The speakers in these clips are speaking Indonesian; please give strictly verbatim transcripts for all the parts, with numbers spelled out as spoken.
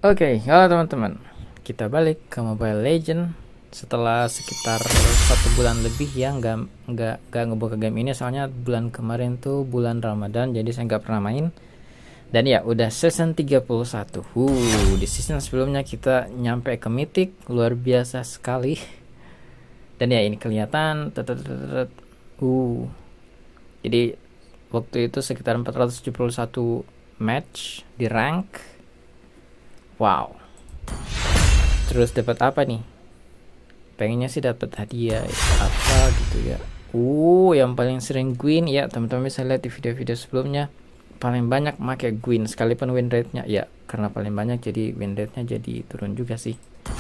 Oke, halo teman-teman. Kita balik ke Mobile Legend setelah sekitar satu bulan lebih ya nggak nggak nggak ngebuka game ini, soalnya bulan kemarin tuh bulan Ramadan, jadi saya nggak pernah main. Dan ya udah season tiga puluh satu. Uh, di season sebelumnya kita nyampe ke Mythic, luar biasa sekali. Dan ya ini kelihatan uh. Jadi waktu itu sekitar empat ratus tujuh puluh satu match di rank. Wow. Terus dapat apa nih? Pengennya sih dapat hadiah apa gitu ya. Uh, yang paling sering Gwyn ya, teman-teman bisa lihat di video-video sebelumnya. Paling banyak pakai Gwyn sekalipun win rate-nya ya, karena paling banyak jadi win rate-nya jadi turun juga sih.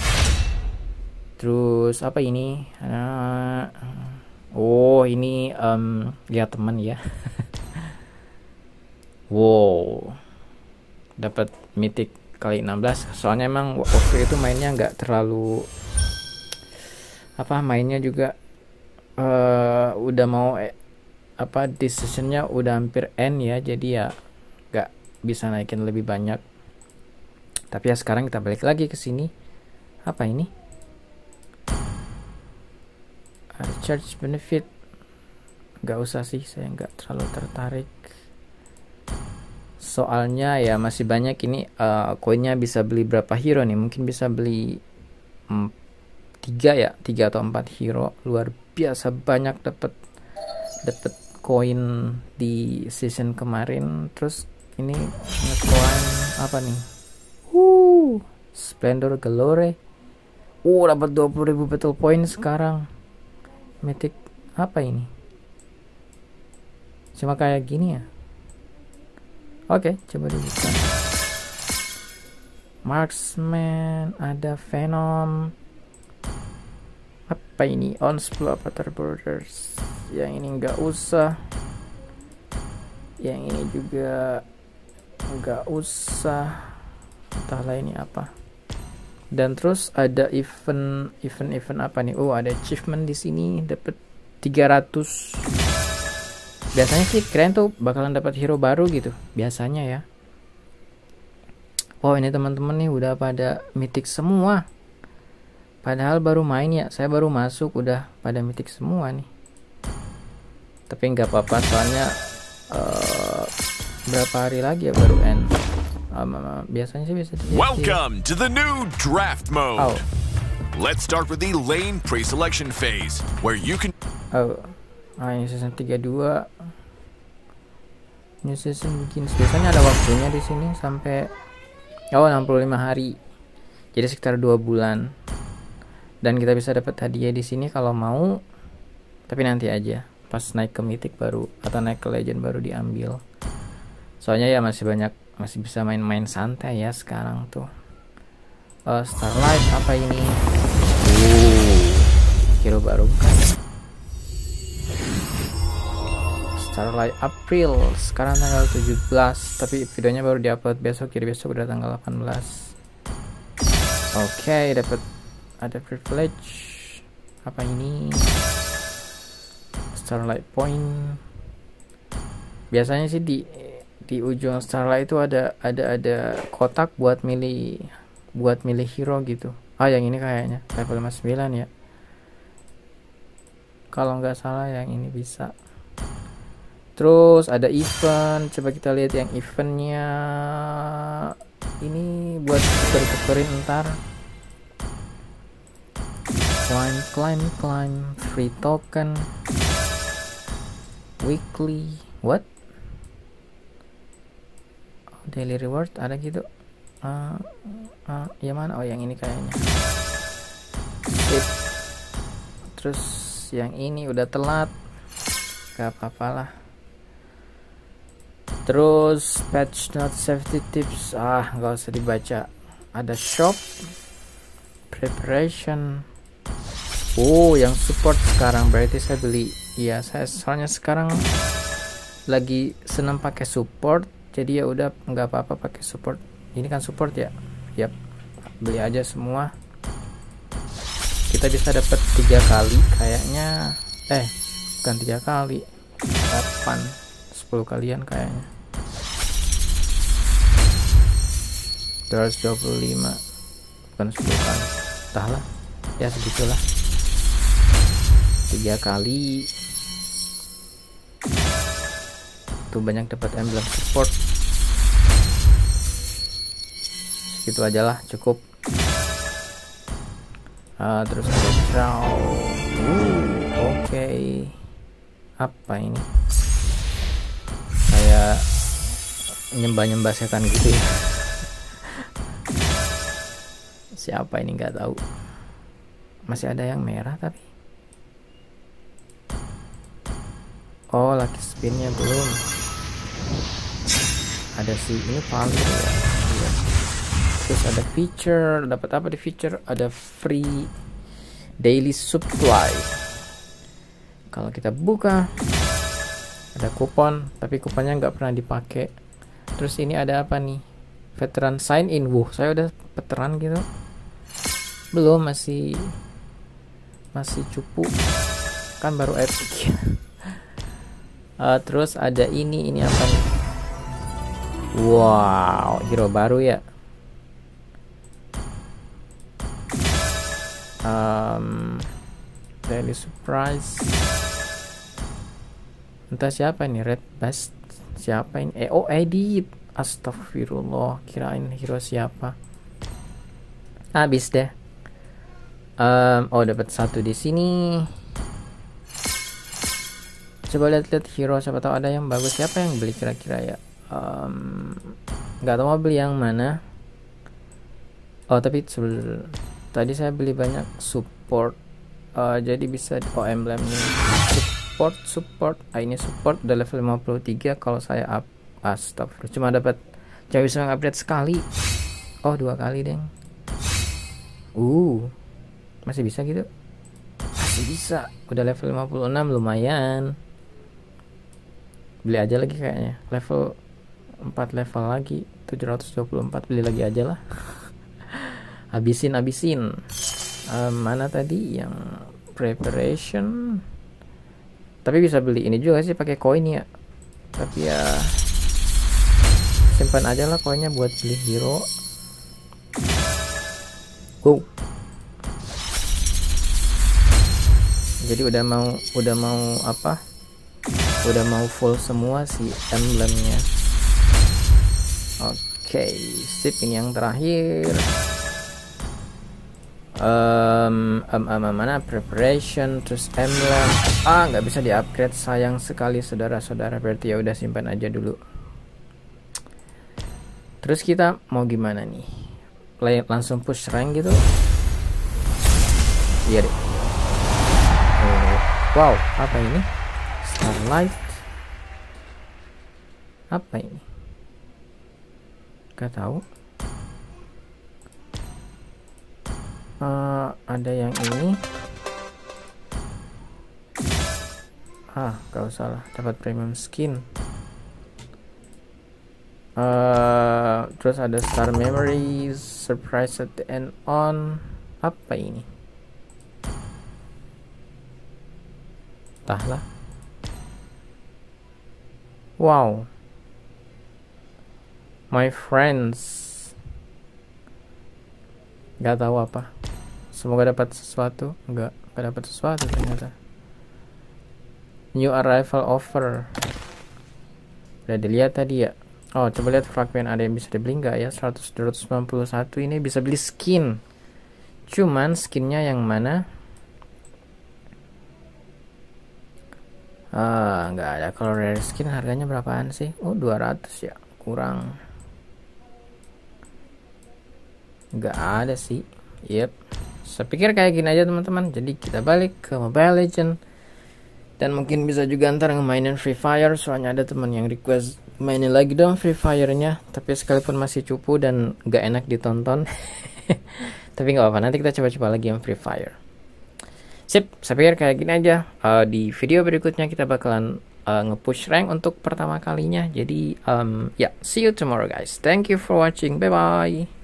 Terus apa ini? Uh, oh, ini um, ya teman ya. Wow. Dapat Mythic kali enam belas, soalnya emang waktu itu mainnya nggak terlalu apa mainnya juga uh, udah mau eh, apa decisionnya udah hampir end ya, jadi ya nggak bisa naikin lebih banyak. Tapi ya sekarang kita balik lagi ke sini. Apa ini? Recharge benefit, nggak usah sih, saya nggak terlalu tertarik. Soalnya ya masih banyak ini uh, koinnya bisa beli berapa hero nih, mungkin bisa beli mm, tiga ya, tiga atau empat hero. Luar biasa banyak dapat dapat koin di season kemarin. Terus ini ngekoin apa nih? Uh, Splendor Galore. Uh, dapat dua puluh ribu battle point sekarang. Mythic apa ini? Cuma kayak gini ya. Oke, okay, coba dulu. Marksman, ada Venom. Apa ini? Onslaught Avatar Borders. Yang ini nggak usah. Yang ini juga nggak usah. Entahlah ini apa. Dan terus ada event, event, event apa nih? Oh, ada achievement di sini. Dapat tiga ratus. Biasanya sih keren tuh bakalan dapat hero baru gitu biasanya ya. Oh, ini teman-teman nih udah pada mythic semua. Padahal baru main ya, saya baru masuk udah pada mythic semua nih. Tapi nggak apa-apa, soalnya uh, berapa hari lagi ya baru end. Um, biasanya sih bisa. Welcome to the new draft mode. Oh. Let's start with the lane pre-selection phase, where you can. Oh. Ah, ini season tiga puluh dua. Ini season begini. Biasanya ada waktunya di sini sampai oh enam puluh lima hari. Jadi sekitar dua bulan. Dan kita bisa dapat hadiah di sini kalau mau. Tapi nanti aja. Pas naik ke Mythic baru atau naik ke Legend baru diambil. Soalnya ya masih banyak, masih bisa main-main santai ya sekarang tuh. Uh, Starlight apa ini? Uh, hero baru kan? Starlight April, sekarang tanggal tujuh belas, tapi videonya baru diupload besok, jadi besok udah tanggal delapan belas. Oke, okay, dapat ada privilege. Apa ini? Starlight Point. Biasanya sih di di ujung Starlight itu ada ada ada kotak buat milih buat milih hero gitu. Ah, yang ini kayaknya level lima puluh sembilan ya. Kalau nggak salah yang ini bisa. Terus ada event, coba kita lihat yang eventnya. Ini buat tuker-tukerin ntar. Climb, climb, climb, free token, weekly, what? Daily reward ada gitu. Uh, uh, yang mana? Oh, yang ini kayaknya. Sip. Terus yang ini udah telat. Gak apa-apalah. Terus patch note safety tips, ah nggak usah dibaca. Ada shop, preparation. Oh, yang support sekarang berarti saya beli. Iya, saya soalnya sekarang lagi seneng pakai support, jadi ya udah nggak apa-apa pakai support. Ini kan support ya. Yap, beli aja semua. Kita bisa dapat tiga kali kayaknya. Eh, bukan tiga kali, delapan, sepuluh kalian kayaknya. dua ratus dua puluh lima, bukan sepuluh kali, entahlah ya segitulah, tiga kali. Tuh banyak dapat emblem support, segitu aja lah, cukup. Uh, terus ada draw. uh, oke okay. Apa ini, kayak nyembah-nyembah setan gitu ya. Siapa ini, nggak tahu. Masih ada yang merah tapi oh, lucky spinnya belum ada sih, ini paling ya. Iya. Terus ada feature, dapat apa di feature? Ada free daily supply. Kalau kita buka ada kupon, tapi kuponnya nggak pernah dipakai. Terus ini ada apa nih? Veteran sign in. Wuh, saya udah veteran gitu. Belum, masih masih cupu. Kan baru epic. uh, terus ada ini, ini apa nih? Wow, hero baru ya. Um, daily surprise. Entah siapa ini, Red Bust. Siapa ini? Eh, oh, edit. Astagfirullah, kirain hero siapa. Habis deh. Um, oh, dapat satu di sini. Coba lihat-lihat hero, siapa tahu ada yang bagus. Siapa yang beli kira-kira ya? Um, nggak tahu mau beli yang mana. Oh, tapi sebelum tadi saya beli banyak support. Uh, jadi bisa oh emblem ini. Support, support. Ah, ini support udah level lima puluh tiga kalau saya up. Astagfirullah, cuma dapat cuma bisa upgrade sekali. Oh, dua kali deng. Uh masih bisa gitu, masih bisa, udah level lima puluh enam, lumayan. Beli aja lagi kayaknya, level empat level lagi, tujuh ratus dua puluh empat, beli lagi aja lah. habisin habisin um, mana tadi yang preparation, tapi bisa beli ini juga sih pakai koin ya, tapi ya simpan aja lah koinnya buat beli hero. Go. Jadi udah mau udah mau apa? Udah mau full semua si emblemnya. Oke, okay, sip, ini yang terakhir. Um, um, um, mana preparation, terus emblem. Ah, nggak bisa di-upgrade, sayang sekali saudara-saudara. Berarti ya udah simpan aja dulu. Terus kita mau gimana nih? Langsung push rank gitu? Iya deh. Wow, apa ini? Starlight. Apa ini? Gak tahu. Uh, ada yang ini. Ah, gak usah lah. Dapat premium skin. Uh, terus ada Star Memories, Surprise at the end on. Apa ini? Entahlah. Wow, my friends. Gak tahu apa. Semoga dapat sesuatu. Enggak, gak dapat sesuatu ternyata. New arrival offer. Udah dilihat tadi ya. Oh, coba lihat fragment ada yang bisa dibeli nggak ya? seratus dua ratus sembilan puluh satu ini bisa beli skin. Cuman skinnya yang mana? Ah, nggak ada. Kalau rare skin harganya berapaan sih? Oh, dua ratus ya. Kurang. Nggak ada sih. Yep. Saya pikir kayak gini aja teman-teman. Jadi kita balik ke Mobile Legends. Dan mungkin bisa juga ntar ngemainin Free Fire. Soalnya ada teman yang request mainin lagi dong Free Fire-nya. Tapi sekalipun masih cupu dan gak enak ditonton. Tapi gak apa-apa, nanti kita coba-coba lagi yang Free Fire. Sip, saya pikir kayak gini aja. uh, Di video berikutnya kita bakalan uh, nge-push rank untuk pertama kalinya. Jadi um, ya, yeah, see you tomorrow guys. Thank you for watching, bye-bye.